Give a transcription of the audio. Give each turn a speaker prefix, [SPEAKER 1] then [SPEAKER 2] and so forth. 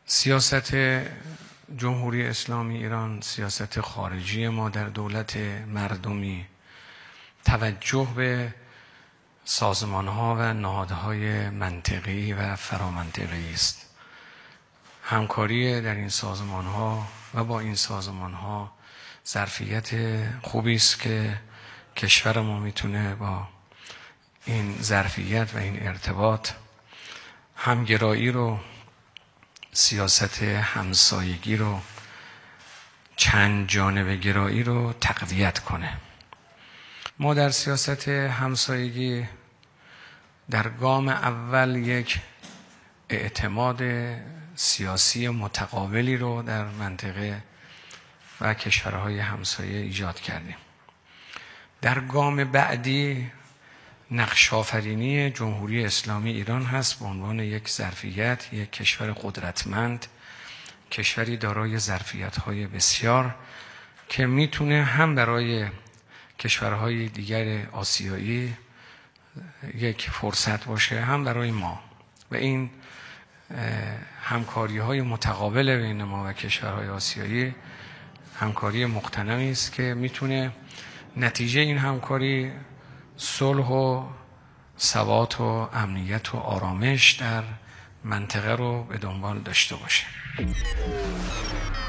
[SPEAKER 1] سیاست جمهوری اسلامی ایران، سیاست خارجی ما در دولت مردمی، توجه به سازمان‌ها و نهادهای منطقی و فرامنطقی است. همکاری در این سازمان‌ها و با این سازمان‌ها ظرفیت خوبی است که کشور ما میتونه با این ظرفیت و این ارتباط همگرایی رو، سیاست همسایگی رو، چند جانبه گرایی رو تقویت کنه. ما در سیاست همسایگی در گام اول یک اعتماد سیاسی متقابلی رو در منطقه و کشورهای همسایه ایجاد کردیم. در گام بعدی نقش آفرینی جمهوری اسلامی ایران هست به عنوان یک ظرفیت، یک کشور قدرتمند، کشوری دارای ظرفیت‌های بسیار که میتونه هم برای کشورهای دیگر آسیایی یک فرصت باشه، هم برای ما. و این همکاری‌های متقابل بین ما و کشورهای آسیایی همکاری مقتنمی است که میتونه نتیجه این همکاری صلح و ثبات و امنیت و آرامش در منطقه رو به دنبال داشته باشه.